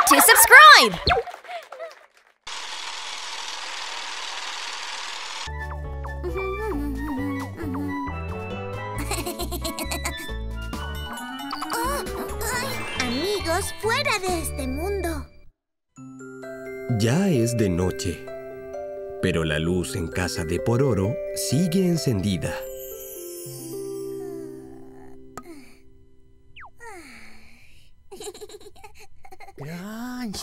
to subscribe! Amigos fuera de este mundo. Ya es de noche, pero la luz en casa de Pororo sigue encendida. Crunch.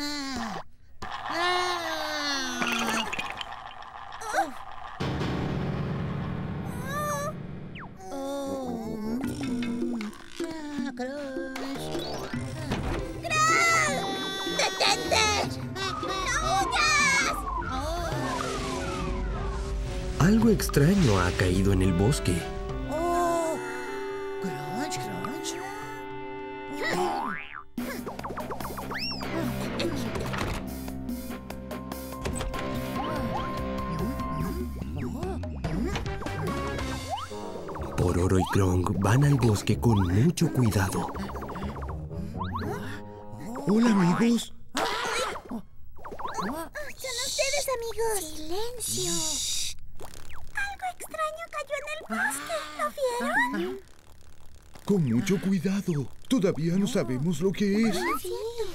Algo extraño ha caído en el bosque. Crunch, crunch. Pororo y Krong van al bosque con mucho cuidado. Hola, amigos. Son ustedes, amigos. Silencio. Algo extraño cayó en el bosque. ¿Lo vieron? Con mucho cuidado. Todavía no sabemos lo que es. Sí.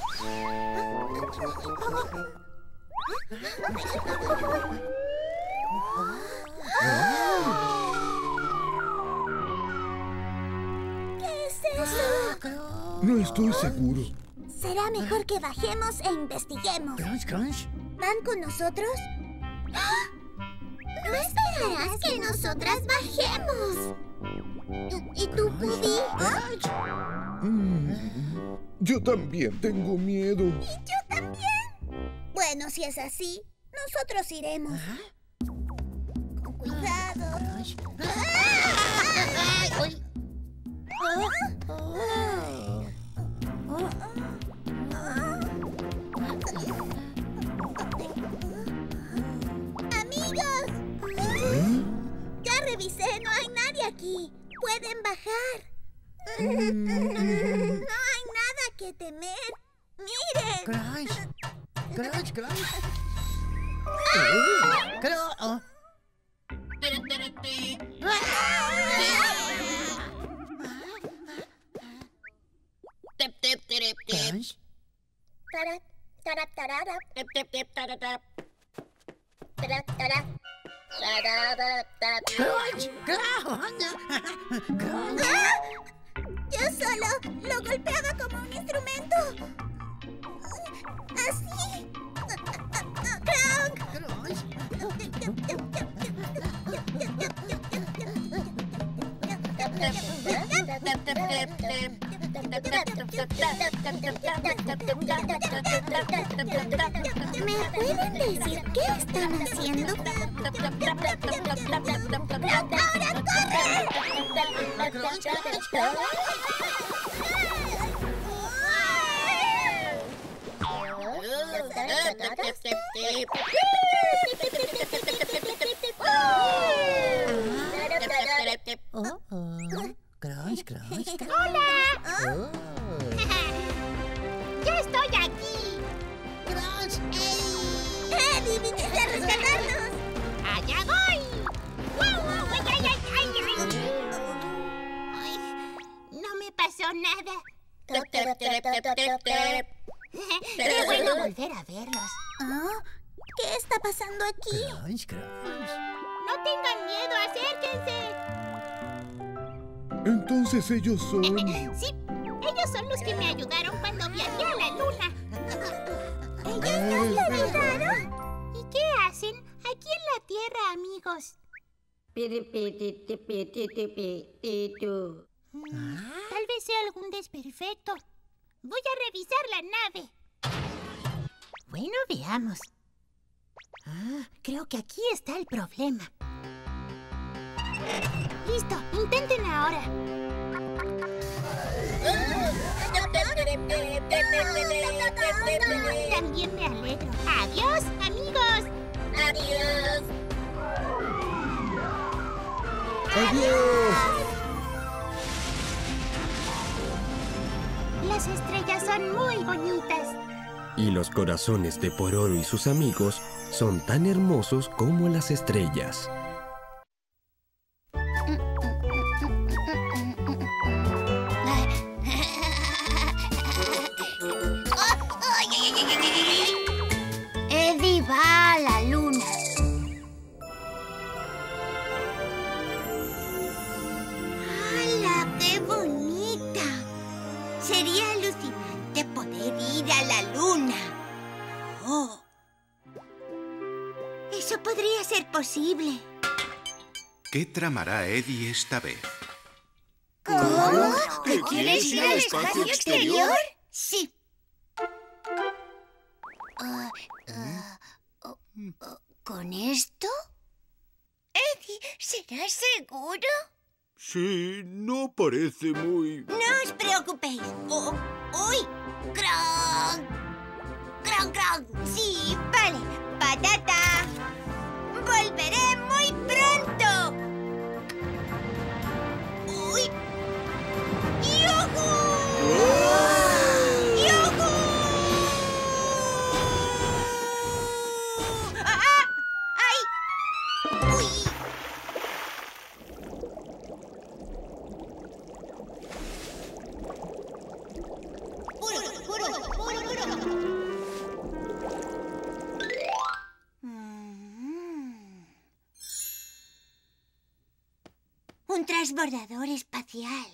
¿Qué es eso? No estoy seguro. Será mejor que bajemos e investiguemos. Crunch, crunch. ¿Van con nosotros? ¿No esperarás que nosotras bajemos? ¿Y tú, Pubi? Yo también tengo miedo. ¿Y yo también? Bueno, si es así, nosotros iremos. Con cuidado. ¡Amigos! Ya revisé, no hay nadie aquí. Pueden bajar. No hay nada que temer. ¡Miren! Crunch. Crunch, crunch. Crunch. Crunch. Tarap, tarap, tararap. Tarap, tarap. Tararap, tarap. Crunch. Crunch. ¡Ah! Yo solo lo golpeaba como un instrumento. Así. ¿Me pueden decir qué están haciendo? ¡Ahora Crunch, crunch. ¡Hola! ¡Ya estoy aquí! Crunch. ¡Eddie, viniste a rescatarnos! ¡Allá voy! ¡Wow! ¡Ay, ay, ay, ay! Ay, no me pasó nada. ¡Qué bueno volver a verlos! ¿Qué está pasando aquí? Crunch, crunch. ¡No tengan miedo! ¡Acérquense! Entonces ellos son... Sí, ellos son los que me ayudaron cuando viajé a la luna. ¿Ellos nos ayudaron? ¿Y qué hacen aquí en la Tierra, amigos? Tal vez sea algún desperfecto. Voy a revisar la nave. Bueno, veamos. Creo que aquí está el problema. Listo, intenten ahora. También me alegro. Adiós, amigos. Adiós. ¡Adiós! Las estrellas son muy bonitas. Y los corazones de Pororo y sus amigos son tan hermosos como las estrellas. Eddie va a la luna. ¡Hala, qué bonita! Sería alucinante poder ir a la luna. ¡Oh! Eso podría ser posible. ¿Qué tramará Eddie esta vez? ¿Cómo? ¿Que quieres ir al espacio exterior? Sí. ¿Con esto? Eddie, ¿serás seguro? Sí, no parece muy... No os preocupéis. ¡Uy! ¡Cronk! ¡Cronk, cronk! Sí, vale. ¡Patata! ¡Volveré muy pronto! ¡Uy! ¡Yujú! ¡Yujú! ¡Ah! ¡Ay! ¡Uy! Un transbordador espacial.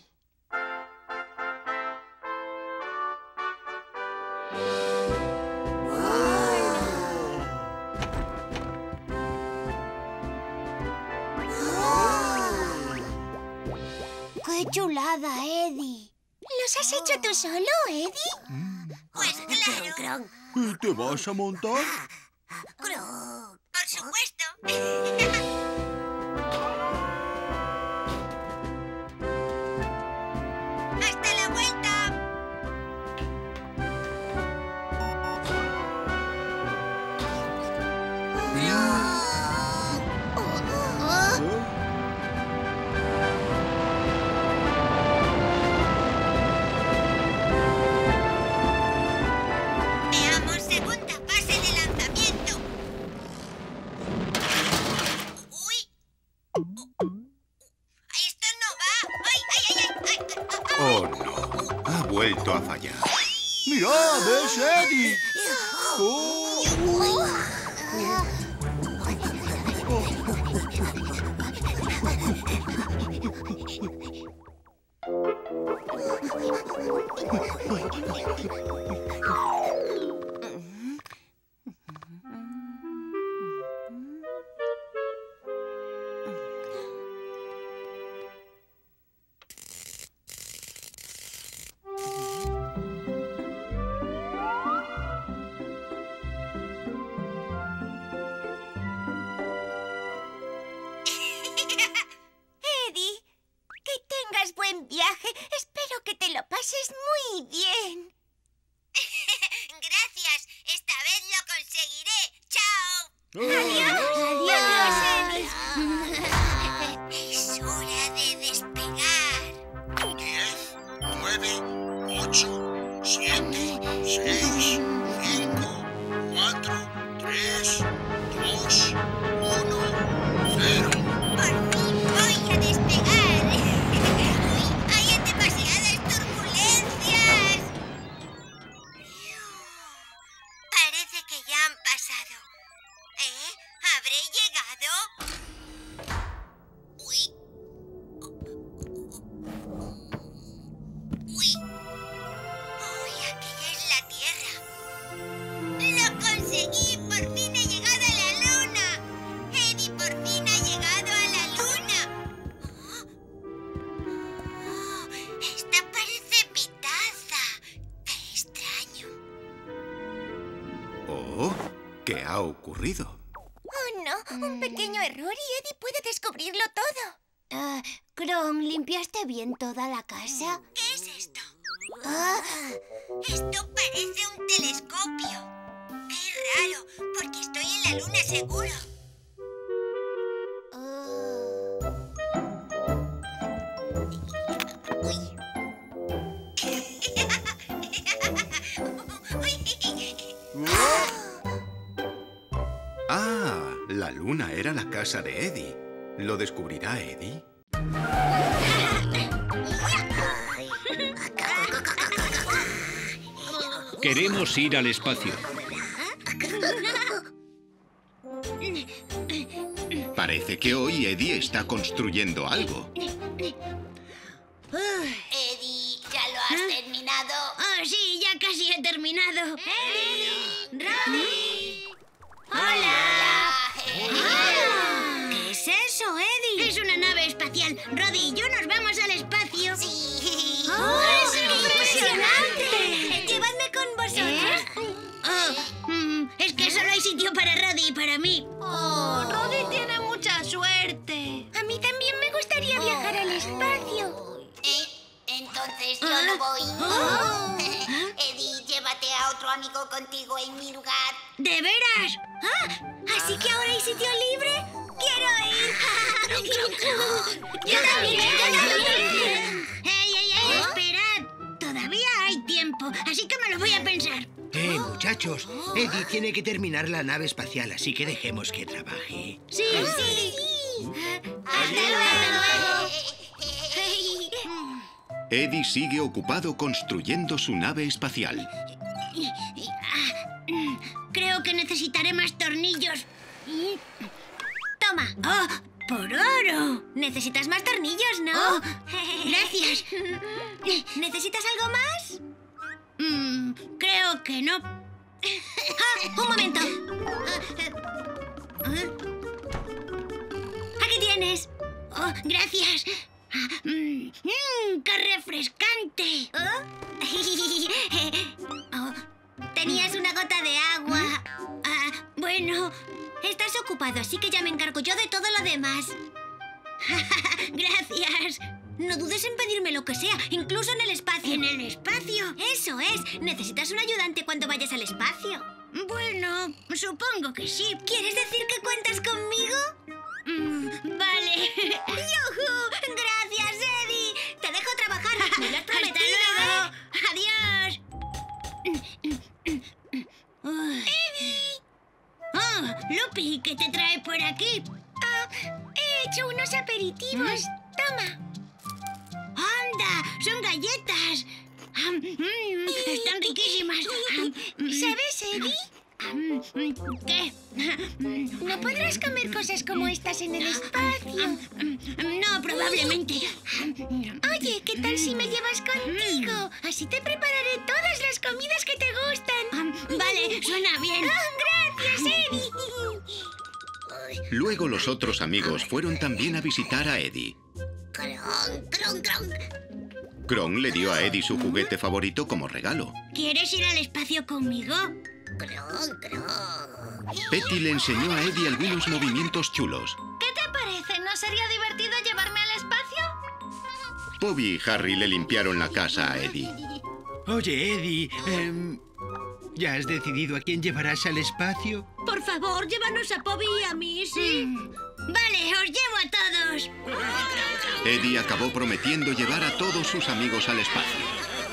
¡Qué chulada, Eddie! ¿Los has hecho tú solo, Eddie? Pues claro. ¿Y te vas a montar? Por supuesto. ¡Hasta la vuelta! Veamos segunda fase de lanzamiento. ¡Uy! ¡Esto no va! ¡Ay, ay, ay, ay! ¡Oh, no! Ha vuelto a fallar. ¡Mirad, es Eddie! Eddie, que tengas buen viaje. Espero que te lo pases muy bien. Gracias. Esta vez lo conseguiré. ¡Chao! ¡Adiós! Es hora de despegar. 10, 9, 8, 7, 6, 5, 4, 3, 2, 1, 0. Por fin voy a despegar. Uy, hay demasiadas turbulencias. Parece que ya han pasado. ¿Habré llegado? Uy. Uy. Uy, aquella es la Tierra. ¡Lo conseguí! ¡Por fin he llegado a la luna! ¡Eddie por fin ha llegado a la luna! Oh, esta parece mi taza. ¡Qué extraño! Oh, ¿qué ha ocurrido? Oh, no. Un pequeño error y Eddie puede descubrirlo todo. Cron, ¿limpiaste bien toda la casa? ¿Qué es esto? Esto parece un telescopio. ¡Qué raro! Porque estoy en la luna seguro. Uy. volver a la casa de Eddie. ¿Lo descubrirá Eddie? Queremos ir al espacio. Parece que hoy Eddie está construyendo algo. Eddie, ¿ya lo has terminado? Oh, sí, ya casi he terminado. ¡Eddie! ¡Roddy! ¡Hola! ¿Qué es eso, Eddie? Es una nave espacial. Roddy y yo nos vamos al espacio. Sí. ¡Oh, es impresionante! ¡Llevadme con vosotros! Es que solo hay sitio para Roddy y para mí. Oh, Roddy tiene mucha suerte. A mí también me gustaría viajar al espacio. Entonces yo no voy. Eddie, llévate a otro amigo contigo en mi lugar. ¿De veras? ¿Así que ahora hay sitio libre? ¡Quiero ir! ¡Yo también! ¡Ey! ¡Esperad! Todavía hay tiempo, así que me lo voy a pensar. Muchachos, Eddie tiene que terminar la nave espacial, así que dejemos que trabaje. ¡Sí! ¡Hasta luego! Eddie sigue ocupado construyendo su nave espacial. Creo que necesitaré más tornillos. Toma. ¡Oh! ¡Por oro! Necesitas más tornillos, ¿no? Gracias. ¿Necesitas algo más? Creo que no. ¡Un momento! Aquí tienes. Oh, gracias. ¡Qué refrescante! Tenías una gota de agua. Bueno, estás ocupado, así que ya me encargo yo de todo lo demás. Gracias. No dudes en pedirme lo que sea, incluso en el espacio. ¿En el espacio? Eso es. Necesitas un ayudante cuando vayas al espacio. Bueno, supongo que sí. ¿Quieres decir que cuentas conmigo? Vale. ¡Yujú! ¡Gracias, Eddie! ¡Te dejo trabajar! ¡Me lo has prometido! ¡Adiós! ¡Eddie! ¡Oh, Lupi! ¿Qué te trae por aquí? He hecho unos aperitivos. Toma. ¡Anda! ¡Son galletas! ¡Están riquísimas! ¿Sabes, Eddie? ¿Qué? No podrás comer cosas como estas en el espacio. No, probablemente. Oye, ¿qué tal si me llevas contigo? Así te prepararé todas las comidas que te gustan. Vale, suena bien. ¡Gracias, Eddie! Luego los otros amigos fueron también a visitar a Eddie. Kron le dio a Eddie su juguete favorito como regalo. ¿Quieres ir al espacio conmigo? Petty le enseñó a Eddie algunos movimientos chulos. ¿Qué te parece? ¿No sería divertido llevarme al espacio? Bobby y Harry le limpiaron la casa a Eddie. Oye, Eddie, ¿ya has decidido a quién llevarás al espacio? Por favor, llévanos a Bobby y a mí, ¿sí? Vale, os llevo a todos. Eddie acabó prometiendo llevar a todos sus amigos al espacio.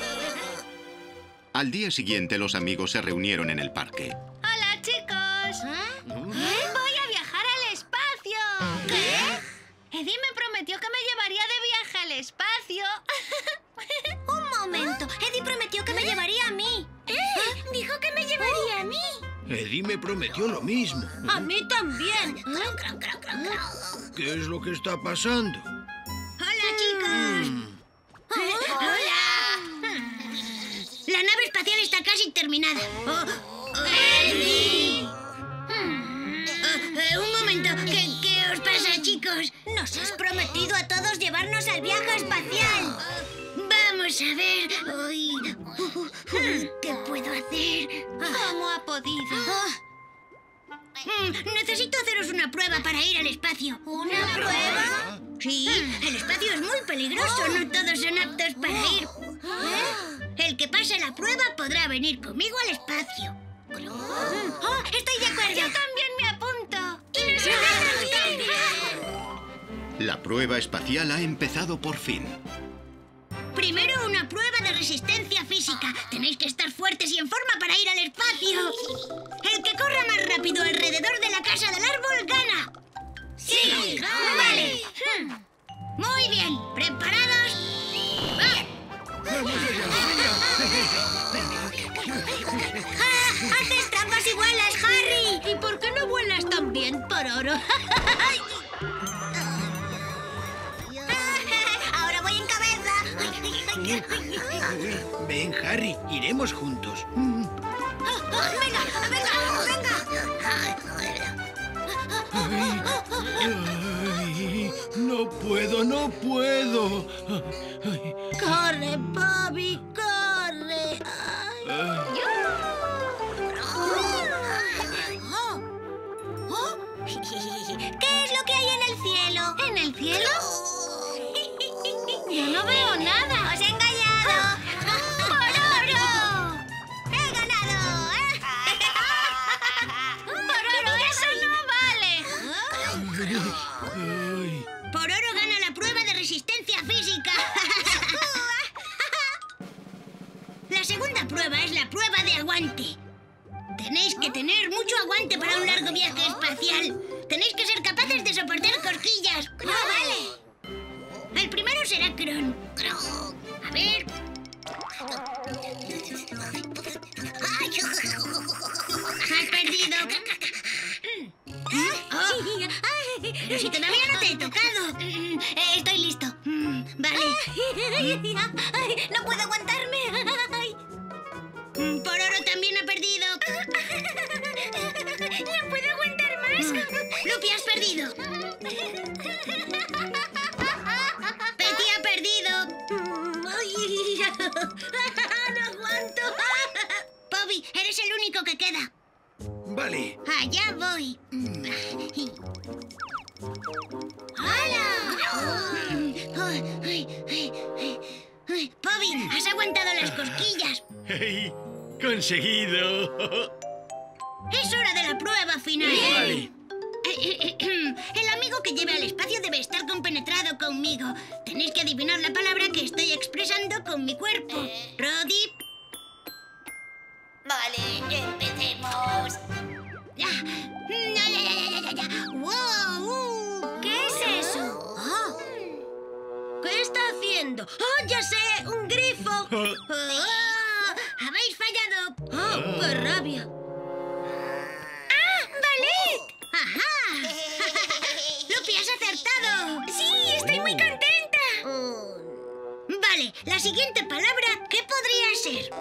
Al día siguiente, los amigos se reunieron en el parque. ¡Hola, chicos! ¡Voy a viajar al espacio! ¿Qué? Eddie me prometió que me llevaría de viaje al espacio. Un momento, Eddie prometió que me llevaría a mí. Dijo que me llevaría a mí. Eddie me prometió lo mismo. A mí también. ¿Qué es lo que está pasando? Hola, chicos. Hola. La nave espacial está casi terminada. ¡Eddie! Un momento. ¿Qué os pasa, chicos? Nos has prometido a todos llevarnos al viaje espacial. Vamos a ver. ¿Qué puedo hacer? ¿Cómo ha podido? Necesito haceros una prueba para ir al espacio. ¿Una prueba? Sí, el espacio es muy peligroso. No todos son aptos para ir. El que pase la prueba podrá venir conmigo al espacio. Estoy de acuerdo. Yo también me apunto. Y nosotros también. La prueba espacial ha empezado por fin. Primero una prueba de resistencia física. Tenéis que estar fuertes y en forma para ir al espacio. El que corra más rápido alrededor de la casa del árbol gana. Sí. Vale. Muy bien. ¿Preparados? ¡Va! ¡Haces trampas y vuelas, Harry! ¿Y por qué no vuelas tan bien, Pororo? Ahora voy en cabeza. Ven, Harry, iremos juntos. ¡Venga! Ay, no puedo. ¡Corre, Bobby, corre! ¿Qué es lo que hay en el cielo? ¿En el cielo? Yo no veo nada. ¡Os he engañado! ¡Pororo! ¡He ganado! ¡Pororo, eso no vale! Ay. Pororo gana la prueba de resistencia física. La segunda prueba es la prueba de aguante. Tenéis que tener mucho aguante para un largo viaje espacial. Tenéis que ser capaces de soportar cosquillas. Vale. El primero será Kron. A ver. Has perdido. Pero si todavía no te he tocado. Estoy listo. Vale. No puedo aguantarme. Pororo también ha perdido. No puedo aguantar más. Lupi, has perdido. Petty ha perdido. No aguanto. Bobby, eres el único que queda. Vale. Allá voy. ¡Hala! Bobby, has aguantado las cosquillas. Hey, conseguido. Es hora de la prueba final. Vale. El amigo que lleve al espacio debe estar compenetrado conmigo. Tenéis que adivinar la palabra que estoy expresando con mi cuerpo. Roddy. Vale, empecemos. Ya. ¡Wow! ¿Qué es eso? ¿Qué está haciendo? ¡Oh, ya sé! ¡Un grifo! ¡Habéis fallado! ¡Oh, qué rabia! ¡Ah, ballet! ¡Ajá! ¡Lupi, has acertado! ¡Sí, estoy muy contenta! Vale, la siguiente palabra, ¿qué podría ser?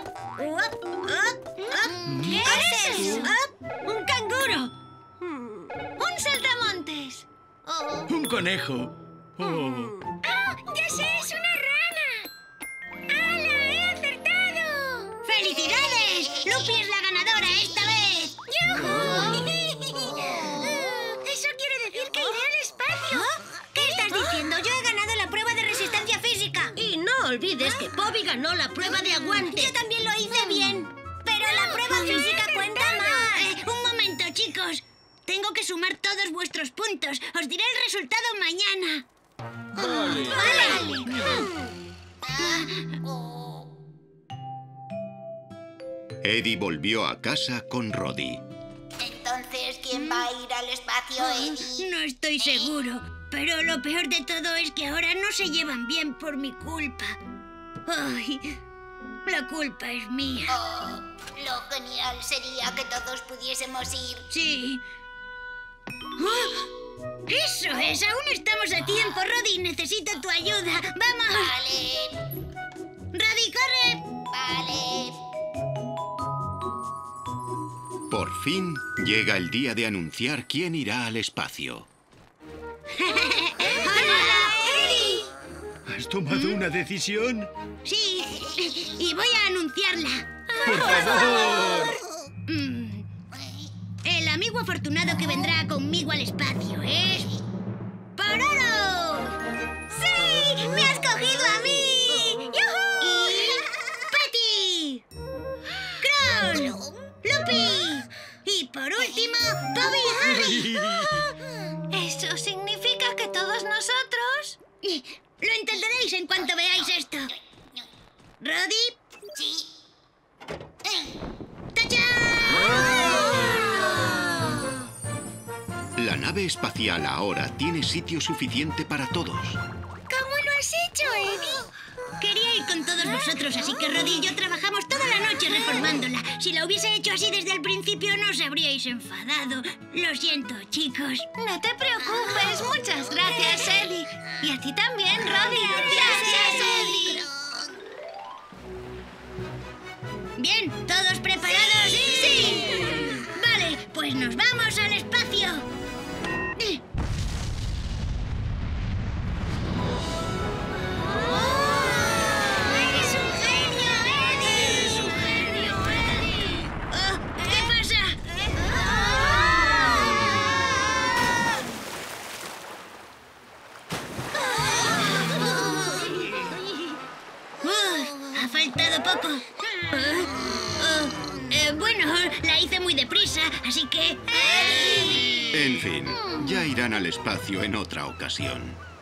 ¿Qué es eso? ¡Un canguro! ¡Un saltamontes! Un conejo. Oh. ¡Ya sé! ¡Es una rana! ¡Hala! ¡He acertado! ¡Felicidades! ¡Lupi es la ganadora esta vez! ¡Yujú! Eso quiere decir que iré al espacio. ¿Qué estás diciendo? Yo he ganado la prueba de resistencia física. Y no olvides que Bobby ganó la prueba de aguante. Yo también lo hice bien. Pero la prueba física cuenta más. Un momento, chicos. Tengo que sumar todos vuestros puntos. Os diré el resultado mañana. Vale. Eddie volvió a casa con Roddy. Entonces, ¿quién va a ir al espacio, Eddie? No estoy seguro. Pero lo peor de todo es que ahora no se llevan bien por mi culpa. Ay, la culpa es mía. Oh, lo genial sería que todos pudiésemos ir. Sí. ¡Ah! ¡Eso es! ¡Aún estamos a tiempo, Roddy! ¡Necesito tu ayuda! ¡Vamos! Vale, ¡Roddy, corre! vale. Por fin llega el día de anunciar quién irá al espacio. ¡Hola, Eddie! ¿Has tomado una decisión? Sí, y voy a anunciarla. ¡Por favor! El amigo afortunado que vendrá conmigo al espacio es... ¡Pororo! ¡Sí! ¡Me has cogido a mí! ¡Yujú! Y... ¡Petty! ¡Kron! ¡Lupi! Y por último, Bobby y Harry. ¿Eso significa que todos nosotros? Lo entenderéis en cuanto veáis esto. ¿Roddy? Sí. ¡Tachán! La nave espacial ahora tiene sitio suficiente para todos. ¿Cómo lo has hecho, Eddie? Quería ir con todos vosotros, así que Roddy y yo trabajamos toda la noche reformándola. Si la hubiese hecho así desde el principio, no os habríais enfadado. Lo siento, chicos. No te preocupes. Muchas gracias, Eddie. Y a ti también, Roddy. Gracias, Eddie. Bien, ¿todos preparados? ¡Sí! Vale, pues nos vamos al espacio. ¡Eres un genio, Eddie! ¡Eres un genio, Eddie! Oh, ¿qué pasa? Ha faltado poco. Bueno, la hice muy deprisa, así que... En fin, ya irán al espacio en otra ocasión.